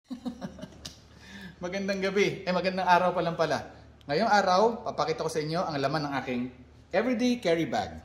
Magandang gabi. Magandang araw pa lang pala. Ngayong araw, papakita ko sa inyo ang laman ng aking everyday carry bag.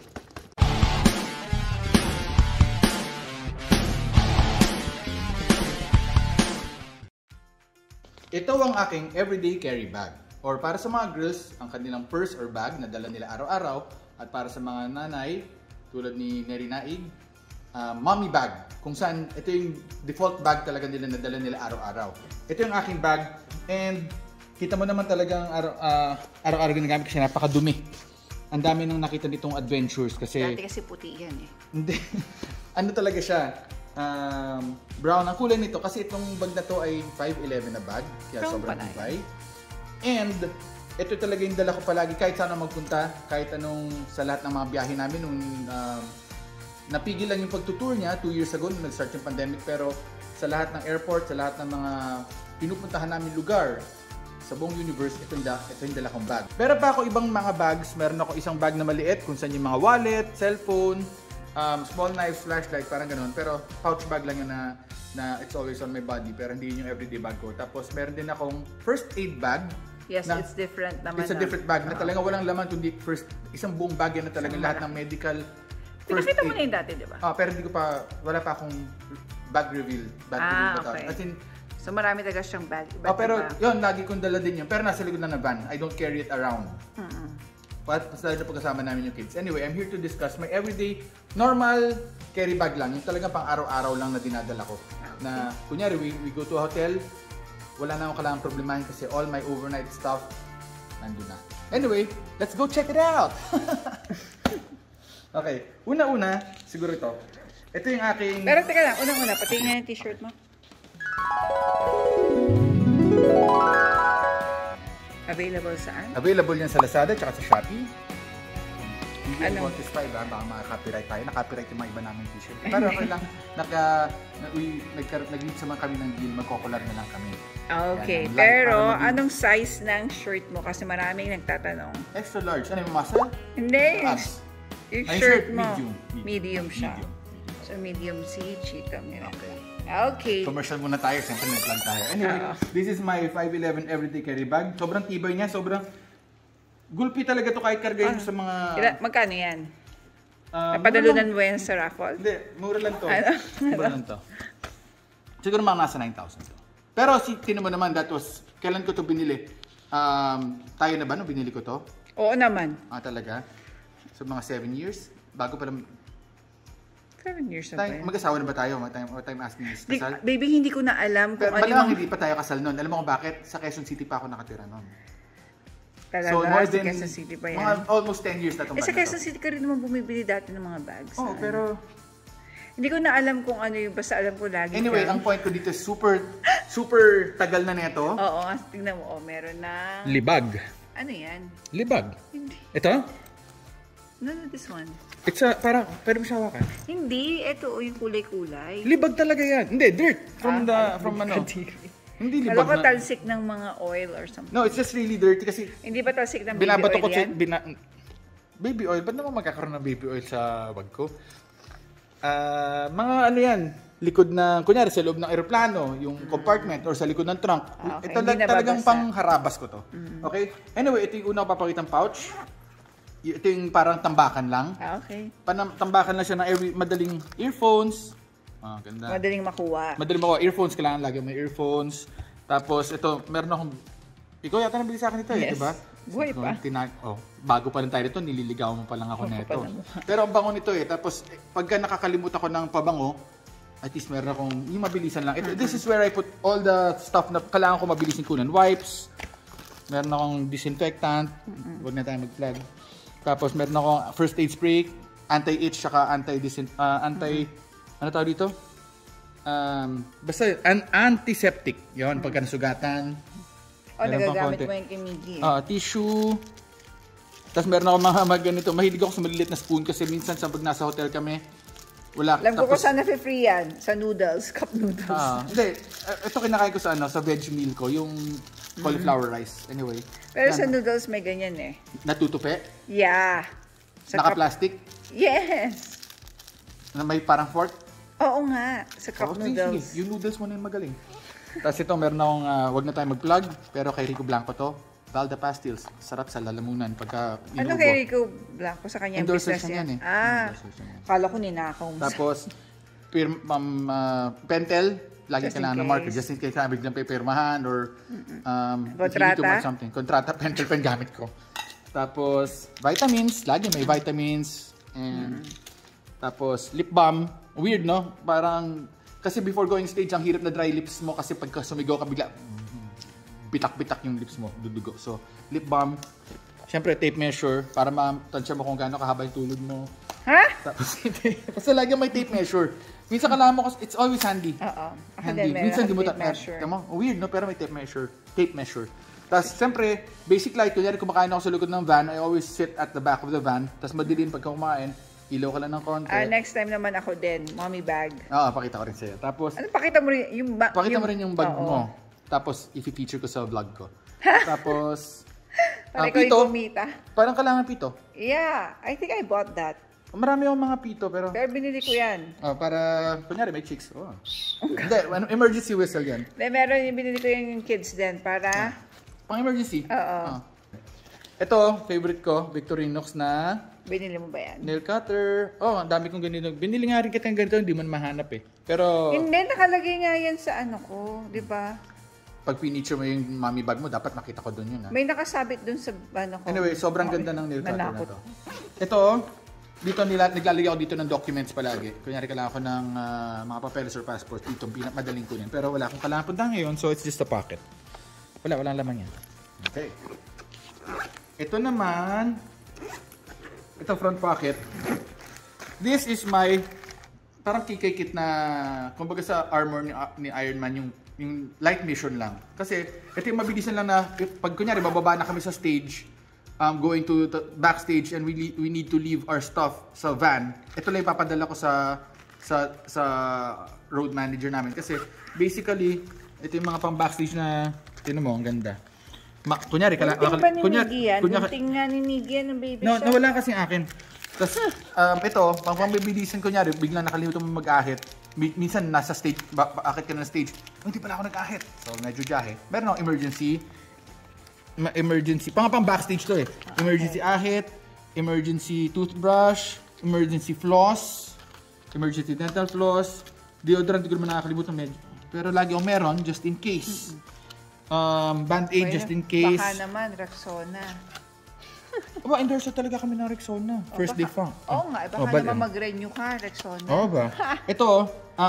Ito ang aking everyday carry bag. Or para sa mga girls, ang kanilang purse or bag na dala nila araw-araw. At para sa mga nanay, tulad ni Neri Naig, mommy bag. Kung saan, ito yung default bag talaga nila na dala nila araw-araw. Ito yung aking bag. And kita mo naman talagang araw-araw ginagamit kasi napakadumi. Ang dami nang nakita nitong adventures kasi... Dati kasi puti yan eh. Hindi. Ano talaga siya? Brown ang kulay nito kasi itong bag na to ay 5'11 na bag. Kaya Brown sobrang pala tibay. And ito talaga yung dala ko palagi kahit saan magpunta. Kahit anong sa lahat ng mga biyahe namin nung napigil lang yung pagtutour niya 2 years ago nung nag-start yung pandemic. Pero sa lahat ng airport, sa lahat ng mga pinupuntahan namin lugar sa buong universe, ito yung dala kong bag. Meron pa ako ibang mga bags. Meron ako isang bag na maliit kung saan yung mga wallet, cellphone, small knives, flashlight, parang ganun. Pero pouch bag lang yun na it's always on my body. Pero hindi yun yung everyday bag ko. Tapos meron din akong first aid bag. Yes, it's different naman. It's a different bag na talagang walang laman kundi isang buong bag yan na talagang lahat ng medical first Pinakita aid. mo na yung dati, di ba? Pero hindi ko pa, wala pa akong bag reveal. Okay. As in, so marami talaga siyang bag. pero yun, lagi kong dala din yun. Pero nasa likod na ng van. I don't carry it around. But lalo na pagkasama namin yung kids. Anyway, I'm here to discuss my everyday, normal carry bag lang. Yung talagang pang araw-araw lang na dinadala ko. Na, kunyari, we go to a hotel, wala na akong kailangang problemahin kasi all my overnight stuff nandun na. Anyway, let's go check it out! Okay, una-una, siguro ito. Ito yung aking... Pero teka lang, unang-una, pati nga yung t-shirt mo. Available saan? Available yan sa Lazada at sa Shopee. Hindi Ano? yung Spotify ba? Baka maka-copyright tayo. Na-copyright yung mga iba namin t-shirt. Pero okay lang. Nag-lead sa mga kami ng deal. Magkokolab na lang kami. Okay, Yan, pero para anong size ng shirt mo? Kasi maraming nagtatanong. extra large. Ano yung muscle? Hindi. Yung Ay, shirt shirt, mo. medium. Medium siya. Medium. So medium C, cheetah. Okay. Okay. Commercial muna tayo. Siyempre nag-plan tayo. Anyway, this is my 5'11 everyday carry bag. Sobrang tibay niya. Sobrang gulpi talaga to kahit kargahin mo sa mga... Magkano yan? mura Napadalunan lang. mo yan sa raffle? Hindi, mura lang to. Ano? Mura lang to. Siguro mga nasa 9,000 to. Pero tingnan mo naman, that was, kailan ko to binili? Tayo na ba nung binili ko to? Oo naman. Talaga? So mga 7 years? Bago pa lang... 7 years na ba yan? Mag-asawa na ba tayo? What time asking this kasal? Baby, hindi ko na alam kung Pero ano malamang yung... hindi pa tayo kasal noon. Alam mo kung bakit? Sa Quezon City pa ako nakatira noon. Talaga, more sa than Quezon City pa yan. Mga almost 10 years na itong Sa bag na Quezon to. City ka rin naman bumibili dati ng mga bags. Oo, pero... Hindi ko na alam kung ano yung, basta alam ko lagi Anyway, ka. ang point ko dito, super tagal na neto. Oo, tingnan mo, meron na... Libag. Ano yan? Libag. Hindi. Ito? No, this one. It's a, parang, pwede mo siya hawakan? Hindi, ito yung kulay-kulay. Libag talaga yan. Hindi, dirt. From ano. Hindi libag Alam ko na. talsik ng mga oil or something. No, it's just really dirty kasi Hindi ba talsik ng baby binabato oil ko yan? baby oil. Ba't naman magkakaroon ng baby oil sa bag ko? Mga ano yan, likod na, kunyari sa loob ng eroplano, yung compartment or sa likod ng trunk. Okay, Ito hindi talagang nababasa. pangharabas ko to. Okay? Anyway, ito yung una ko papakitang pouch. Ito yung parang tambakan lang. Okay. Tambakan lang siya ng madaling earphones. Ganda. Madaling makuha. Madaling makuha. Earphones, kailangan lagi may earphones. Tapos ito, meron akong... Ikaw yata nabili sa akin ito Yes. diba? Buhay pa. Bago pa lang tayo nito, nililigaw mo pa lang ako na ito. pa lang. Pero ang bango nito Tapos pagka nakakalimutan ko ng pabango, at least meron akong, yung mabilisan lang. This is where I put all the stuff na kailangan ko mabilisin kunan. Wipes, meron akong disinfectant, huwag na tayo mag-plug. Tapos meron akong first aid spray, anti-itch, saka ano tawag dito? Basta antiseptic. Yun, pagka nasugatan. O, nagagamit mo yung kimigi. Tissue. Tapos meron ako mga ganito. Mahilig ako sa maliliit na spoon kasi minsan pag nasa hotel kami, wala. Alam ko kung saan na-free yan. Sa noodles, cup noodles. Hindi. Ito kinakain ko sa sa veg meal ko, yung cauliflower rice. Anyway. Pero sa noodles may ganyan eh. Natutupi? Yeah. Sa Naka-plastic? Yes. Na may parang fork? Oo nga, sa cup noodles. Sige. Yung noodles mo na yung magaling. Tapos ito, meron akong, wag na tayo mag-plug, pero kay Rico Blanco to. Valda Pastilles. Sarap sa lalamunan pagka inubo. Ano kay Rico Blanco sa kanyang Endorser business siya yan? yan eh. Ah, Endorser siya yan. kala ko ninakaw mo. Tapos, Pentel, lagi Just in kailangan ng case. marker. Just in case na biglang pipirmahan or if you need to Kontrata? mark something. Kontrata, Pentel pen gamit ko. Tapos, vitamins. Lagi may vitamins. And, tapos, lip balm. Weird, no? Parang, kasi before going stage, ang hirap na dry lips mo kasi pagka sumigaw ka bigla, bitak-bitak yung lips mo, dudugo. So, lip balm. Siyempre, tape measure para matansya mo kung gaano kahaba yung tulog mo. Ha? Tapos, kasi lagi may tape measure. Minsan kailangan mo, it's always handy. Oo. Ako Handy. din, meron Minsan di akong mo tape measure. Tama, weird no? Pero may tape measure. Tape measure. Tapos, siyempre, basic light. Kunyari, kumakain ako sa likod ng van, I always sit at the back of the van. Tapos, madilim pagka kumain, ilaw ka lang ng konti. Next time naman ako din, mommy bag. Oo, pakita ko rin sa'yo. Tapos, Ano, pakita mo rin yung bag? pakita mo rin yung bag Oo. mo. Tapos, i-feature ko sa vlog ko. Tapos, Para ikaw pito. yung kumita. Parang kailangan pito. Yeah, I think I bought that. Marami akong mga pito, pero... Pero binili ko yan. para, kunyari, may chicks. Oh. Hindi, emergency whistle yan. Meron yung binili ko yung kids din para... Pang emergency. Oo. Ito, favorite ko, Victorinox na Binili mo ba yan? nail cutter. Oh, ang dami kong ganito. Binili nga rin kita ng ganito, hindi man mahanap eh. Pero, Hindi, nakalagay nga yan sa ano ko, di ba? pag pinicture mo yung mommy bag mo, dapat makita ko doon yun. Ha? May nakasabit dun sa ano ko. Anyway, sobrang ganda ng nail cutter na Nanakot. to. Ito, dito naglalagay ako dito ng documents palagi. Kunyari kailangan ko ng mga papeles or passport. Dito, madaling kunin. Pero wala akong kailangan punta ngayon, so it's just a pocket. Walang laman yan. Okay. Ito naman, ito front pocket. This is my, parang kikay kit na, kumbaga sa armor ni Iron Man, yung light mission lang. Kasi, ito yung mabilisan lang na, pag kunyari, bababa na kami sa stage, going to the backstage and we need to leave our stuff sa van. Ito lang ipapadala ko sa road manager namin. Kasi, basically, ito yung mga pang backstage na, tinan mo, ang ganda. Kunyari, Bunting pa ni Miggy yan? Bunting nga ni Miggy yan ng baby no, shop? nawala kasi akin. Tapos, ito, pang pambibilisan, kunyari, biglang nakalimutan mo mag-ahit. Minsan, nasa stage, akit ka na stage, hindi pala ako nag-ahit. So, medyo jahe. Meron akong emergency, pang backstage to eh. Emergency ahit, emergency toothbrush, emergency floss, emergency dental floss, deodorant, hindi ko naman nakakalimutan medyo. Pero lagi akong meron, just in case. Band-aid, just in case. Baka naman, Rexona. Aba, endorser talaga kami ng Rexona. First day funk. Oo nga, baka naman mag-renew ka, Rexona. Oo ba? Ito,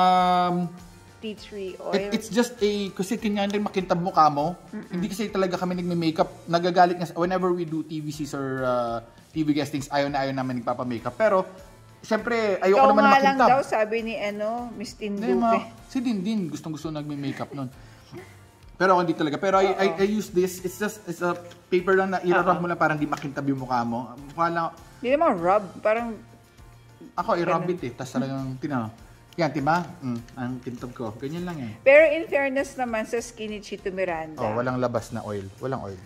Tea tree oil. it's just kasi kanyang makintab mukha mo. Hindi kasi talaga kami nagme-makeup. Nagagalit nga, whenever we do TVCs or TV guestings, ayaw namin nagpapa-makeup. Pero, syempre, ayoko Ikaw naman nga makintab. lang daw, sabi ni Miss Tinduke. Si Dindin, gustong-gusto nagme-makeup nun. Pero ako hindi talaga. Pero I use this. It's a paper lang na irarub mo lang para hindi makintab yung mukha mo. Mukha lang. Hindi naman rub, parang... Ako, i-rub it eh. Tapos talagang, tinanong. Yan, diba? Ang kintab ko. Ganyan lang eh. Pero in fairness naman sa Skinny Chito Miranda. Oh, walang labas na oil. Walang oil.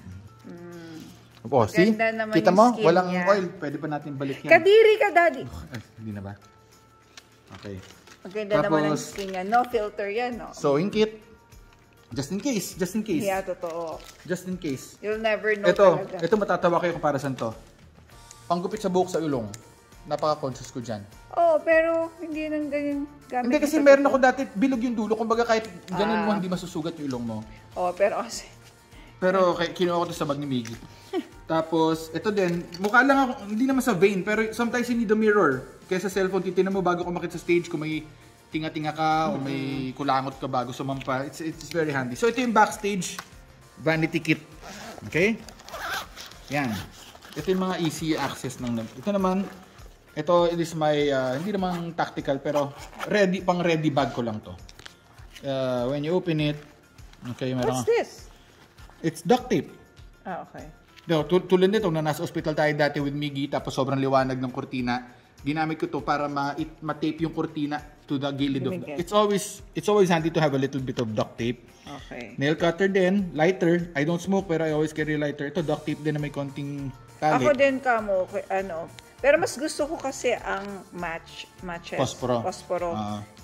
Oh, see? Ganda naman Kita yung mo? skin Walang niya. oil. Pwede pa natin balik yan. Kadiri ka, Daddy. Hindi na ba? Okay. Maganda naman ang skin niya. No filter yan, no? Sewing kit. Just in case. Just in case. Yeah, totoo. Just in case. You'll never know talaga. Ito matatawa kayo kung para saan to. Panggupit sa buhok sa ulong. Napaka-conscious ko dyan. Oh, pero hindi nang ganyan gamit. Hindi kasi meron ako dati, bilog yung dulo. Kumbaga kahit ganun mo, hindi masusugat yung ilong mo. Oh, pero kasi... Pero kinuha ko to sa bag ni Miggy. Tapos, ito din, mukha lang ako, hindi naman sa vein, pero sometimes you need a mirror. Kaya sa cellphone, titinan mo bago kumakit sa stage kung may tinga-tinga ka o may kulangot ka bago sumampa. It's very handy. So, ito yung backstage vanity kit. Okay? Yan. Ito yung mga easy access ng... Ito naman, it is my, hindi naman tactical, pero pang ready bag ko lang to. When you open it, okay, meron. What's this? It's duct tape. Ah, okay. No, tulad nito, na nasa hospital tayo dati with Miggy, tapos sobrang liwanag ng kurtina. Ginamit ko to para ma-tape yung kurtina to the gilid of the... It's always handy to have a little bit of duct tape. Okay. Nail cutter din, lighter. I don't smoke pero I always carry lighter. Ito duct tape din na may konting tali. Ako din kamo, pero mas gusto ko kasi ang matches. Posporo. Posporo.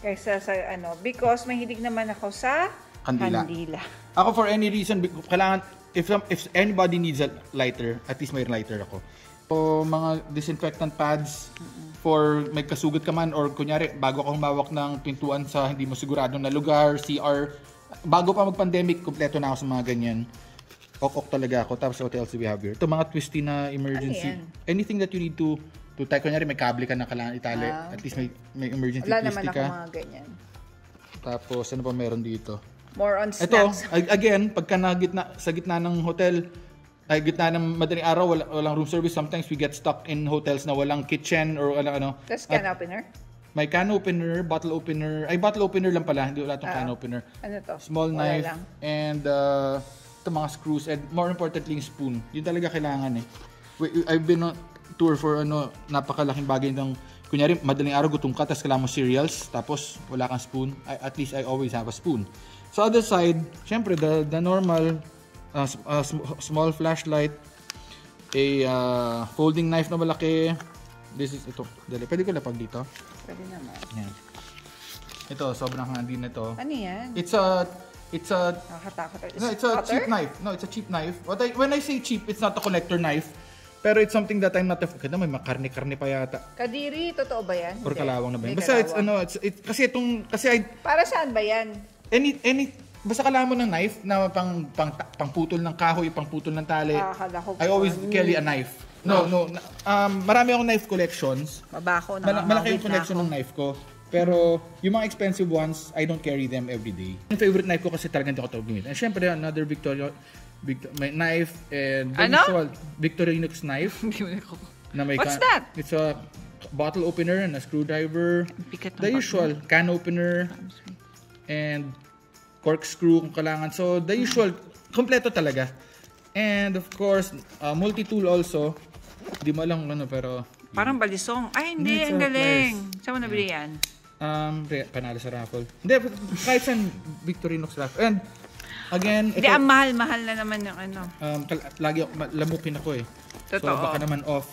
Kaysa sa because mahilig naman ako sa kandila. Ako for any reason, kailangan, if anybody needs a lighter, at least may lighter ako. O mga disinfectant pads for may kasugat ka man or kunyari bago ka humawak ng pintuan sa hindi mo siguradong na lugar, CR, bago pa mag-pandemic, kompleto na ako sa mga ganyan. Ok talaga ako. Tapos what else do we have here? Ito mga twisty na emergency. Anything that you need to type. Kunyari may kable ka na kailangan itali. At least may emergency wala twisty ka. Wala naman ako mga ganyan. Tapos ano pa meron dito? More on snacks. Ito, again, pagka sa gitna ng hotel, gitna ng madaling araw, walang room service. Sometimes we get stuck in hotels na walang kitchen or walang ano. Tapos can opener? May can opener, bottle opener. Bottle opener lang pala. Hindi wala itong can opener. Ano to? Small wala knife. Lang. And ito mga screws. And more importantly, yung spoon. Yun talaga kailangan eh. I've been on tour for napakalaking bagay ng kunyari, madaling araw gutom ka, tapos kailangan mo cereals, tapos wala kang spoon. At least I always have a spoon. Sa other side, syempre, the normal small flashlight, a folding knife na malaki. This is ito. Dali, pwede ko lapag dito. Pwede naman. Yan. Ito, sobrang handy na to. Ano yan? It's a Nakakatakot. no, it's a cheap knife. No, it's a cheap knife. When I say cheap, it's not a collector knife. Pero it's something that I'm not may makarne-karne pa yata. Kadiri, totoo ba yan? Or kalawang na ba? Basta kasi para saan ba yan? Basta kailangan mo ng knife na pang putol ng kahoy, pang putol ng tali. I always carry a knife. No. Marami akong knife collections. Mabako na. Malaki yung collection ng knife ko. Pero yung mga expensive ones, I don't carry them every day. Yung favorite knife ko kasi talagang hindi ko ito gumit. And syempre, another may knife and usual Victorinox knife. What's that? It's a bottle opener and a screwdriver. The usual can opener and corkscrew kung kailangan. So, the usual, kompleto talaga. And of course, multi-tool also. Hindi mo alam pero... Parang balisong. Ay, hindi. Ang galing. Saan mo nabili yan? Panalo sa raffle. Hindi, kahit saan Victorinox raffle. And, again... Hindi, ang mahal-mahal na naman yung lagi lamukin ako eh. Totoo. So, baka naman off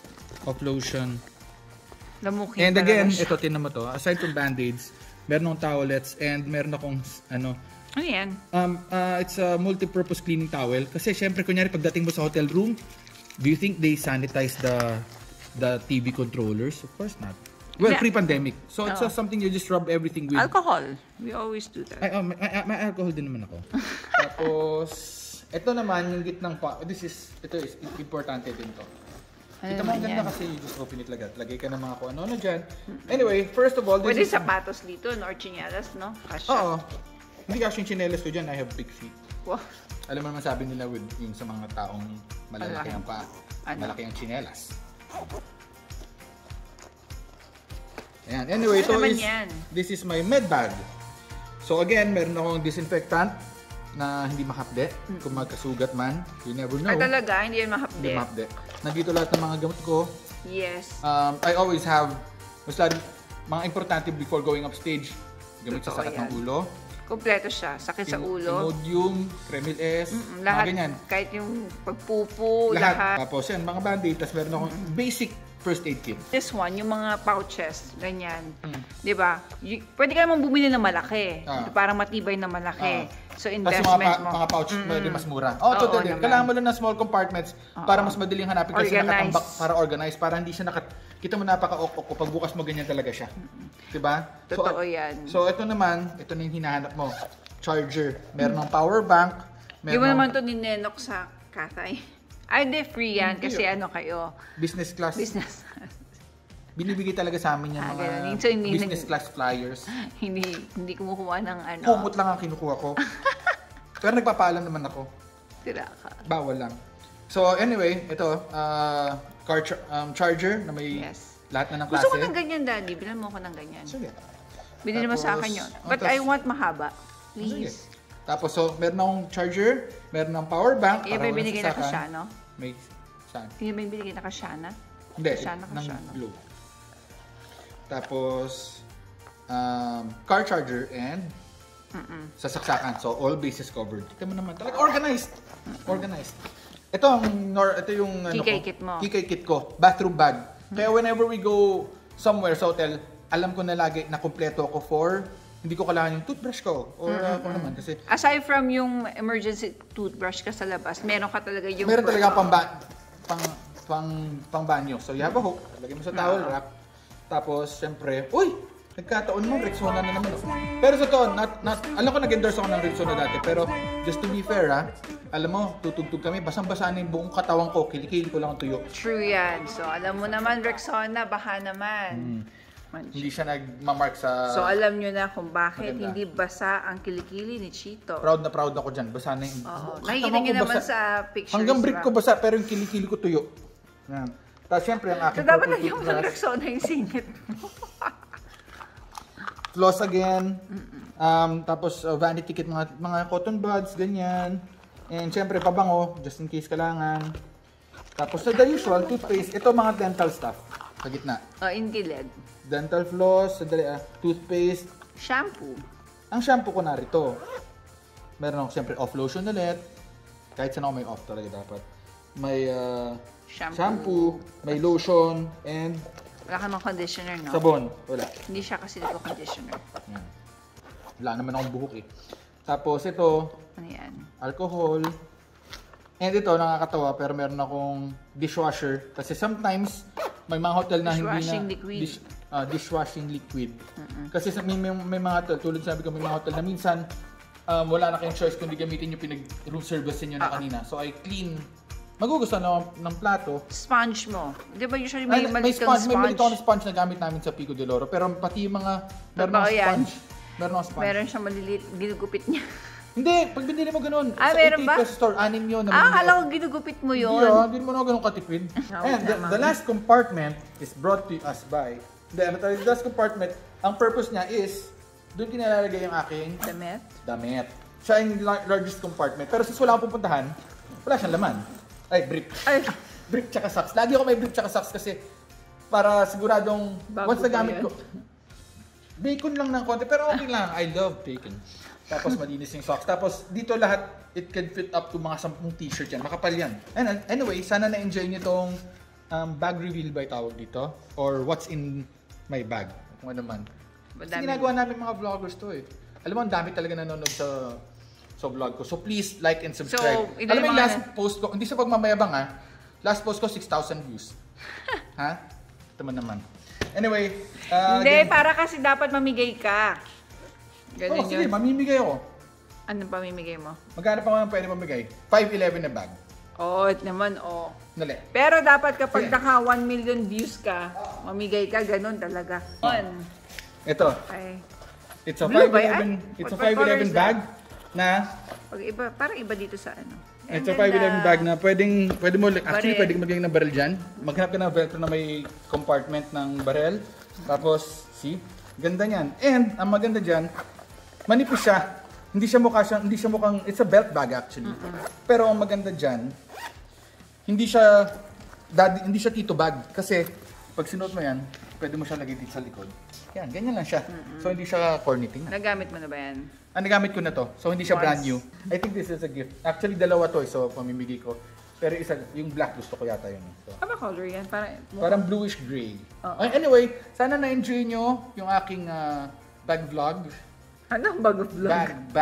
lotion. Lamukin. And again, ito, tinan mo to. Aside from band-aids, meron akong towelettes and meron akong Ano yan? It's a multi-purpose cleaning towel. Kasi syempre, kunyari, pagdating mo sa hotel room, do you think they sanitize the TV controllers? Of course not. Well, pre-pandemic. So it's something you just rub everything with. Alcohol. We always do that. May alcohol din naman ako. Tapos, ito naman, yung gitnang ito is importante din to. Ito mga ganda kasi you just open it lagay ka ng mga kung ano dyan. Anyway, first of all, pwede sapatos dito, or chinelas, no? Kasha. Oo. Hindi kasi yung chinelas ko dyan, I have big feet. Wow. Alam mo naman sabi nila with yung sa mga taong malalaki ang paa, malaki ang chinelas. Ayan. Anyway, this is my med bag. So again, meron akong disinfectant na hindi mahapde. Kung magkasugat man, you never know. Talaga, hindi yan mahapde. Hindi mahapde. Nandito lahat ng mga gamot ko. Yes. I always have, mga importante before going upstage. Gamit sa sakit ng ulo. Kompleto siya. Sakit sa ulo. Imodium, Kremil S, lahat, mga ganyan. Kahit yung pagpupo, lahat. Tapos yan, mga band-aid. Tapos meron akong basic first aid kit. This one, yung mga pouches, ganyan. Di ba? Pwede ka naman bumili ng malaki. Parang matibay na malaki. So, investment mo. Mga pouch, pwede mas mura. Totally. Kailangan mo lang ng small compartments para mas madaling hanapin kasi nakatambak para organize. Para hindi siya kita mo napaka-ok-ok. Pag bukas mo, ganyan talaga siya. Diba? Totoo yan. So, ito naman, ito na yung hinahanap mo. Charger. Meron ng power bank. Hindi mo naman ito ninenok sa Katay. Ay, di free yan kasi kayo. Business class. Business. Binibigay talaga sa amin yung mga business class flyers. Hindi kumukuha ng Kumot lang ang kinukuha ko. Pero nagpapaalam naman ako. Tira ka. Bawal lang. So anyway, ito, charger na may lahat na ng klase. Gusto ko ng ganyan, Daddy. Bilan mo ako ng ganyan. Sige. Bilhin mo sa akin yun. But I want mahaba. Please. Sige. Tapos, so, meron akong charger, meron ng power bank. May binigay na kasyano? May saan? May binigay na kasyana? Hindi, ng blue. Tapos, car charger and sasaksakan. So, all bases covered. Ito mo naman. Talaga organized. Organized. Ito yung Kikay kit mo. Kikay kit ko. Bathroom bag. Kaya whenever we go somewhere sa hotel, alam ko na lagi na kumpleto ako for hindi ko kailangan yung toothbrush ko or kung naman kasi aside from yung emergency toothbrush ka sa labas, meron ka talaga yung meron talaga pang banyo. So you have a hook, lagay mo sa towel rack. Tapos syempre, uy, nagkataon mo Rexona na naman. Pero sa to, alam ko nag-endorse ako ng Rexona dati, pero just to be fair alam mo, tutugtog kami, basang-basa na yung buong katawan ko, kilikili ko lang ang tuyo. True yan. So alam mo naman Rexona, baka naman. Hindi siya nagmamark sa... So alam nyo na kung bakit maganda. hindi basa ang kilikili ni Chito. Proud na proud ako dyan. Basa na yung... Nakikita nyo naman sa pictures. Hanggang brick ko basa, pero yung kilikili ko tuyo. Yan. Tapos syempre ang aking so dapat lagyan mo ng Rexona yung singit mo. Floss again. Tapos vanity kit, mga cotton buds, ganyan. And syempre pabango, just in case kailangan. Tapos the usual, toothpaste. Ito mga dental stuff. Sa gitna. In gilid. Dental floss, toothpaste. Shampoo. Ang shampoo ko narito. Meron ako siyempre off lotion ulit. Kahit saan ako may off talaga dapat. May shampoo, may lotion, and wala ka ng conditioner, no? sabon. Wala. Hindi siya kasi nagko-conditioner. Yan. Wala naman akong buhok eh. Tapos ito, Ano yan? alcohol. And ito, nakakatawa, pero meron akong dishwasher. Kasi sometimes, may mga hotel na Dishwashing hindi na... liquid. Dishwashing liquid. Kasi may mga hotel, tulad sabi ko, may mga hotel na minsan, wala na kayong choice kundi gamitin yung pinag-room service niyo na kanina. So, I clean. Magugustuhan ng plato. Sponge mo. Di ba usually may maliit kang May maliit akong sponge? sponge na gamit namin sa Pico de Oro. Pero pati yung mga... Meron akong sponge. Meron akong sponge. Meron siyang maliliit, ginugupit niya. Hindi, pag binili mo ganun. Ah, sa meron 88 ba? pesos store, 6 yun. Akala ko ginugupit mo yun. Hindi mo na ganun katipid. And the last compartment is brought to us by... The last compartment, ang purpose niya is, doon kinalalagay yung aking damit. Siya yung largest compartment. Pero since wala akong pupuntahan, wala siyang laman. Ay, brick. Brick tsaka socks. Lagi ako may brick tsaka socks kasi para siguradong Bago once nagamit ko, bacon lang ng konti. Pero okay lang. I love bacon. Tapos malinis yung socks. Tapos dito lahat, it can fit up to mga 10 t-shirt yan. Makapal yan. And anyway, sana na-enjoy nyo itong bag reveal by tawag dito. Or what's in my bag. Kung ano man. Kasi ginagawa namin mga vloggers to eh. Alam mo, ang dami talaga nanonood sa vlog ko. So please like and subscribe. So, alam mo yung last post ko, hindi sa pagmamayabang last post ko 6,000 views. Ha? Ito naman. Anyway. Hindi, para kasi dapat mamigay ka. Ganun sige, mamimigay ako. Anong pamimigay mo? Magkano pa nga pwede mamigay? 511 na bag. Naman. Dali. Pero dapat kapag naka 1 million views ka, mamigay ka, ganun talaga. Ito. Okay. It's a Blue 511 it's a 511 bag na parang iba dito sa ano. It's a 511 bag na pwede mo actually pwedeng maglagay ng barrel diyan. Maghanap ka ng velcro na may compartment ng barrel. Tapos ganda niyan. And ang maganda diyan, manipis siya. Hindi siya mukhang it's a belt bag actually. Pero ang maganda diyan, hindi siya tito bag kasi pag sinuot mo yan, pwede mo siya lagay dito sa likod. Yan, ganyan lang siya. So hindi siya corny. Nagamit mo na ba yan? Nagamit ko na to. So hindi siya brand new. I think this is a gift. Actually dalawa to so pamimigay ko. Pero isa, yung black gusto ko yata yun. So, Ano color yan? parang bluish gray. Anyway, sana na-enjoy nyo yung aking bag vlog. Anong bag vlog?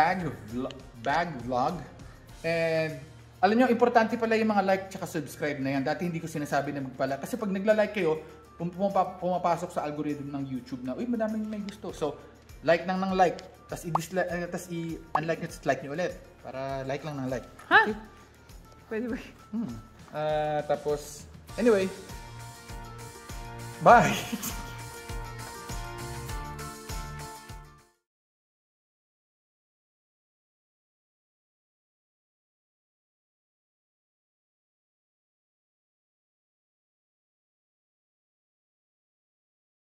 Bag vlog. And alam nyo, importante pala yung mga like tsaka subscribe na yan. Dati hindi ko sinasabi na magpala. Kasi pag nagla-like kayo, pumapasok sa algorithm ng YouTube na, uy, madaming may gusto. So, like ng like. Tapos i-unlike nyo, like nyo ulit. Para like lang ng like. Ha? Okay? Pwede ba? Tapos, anyway. Bye!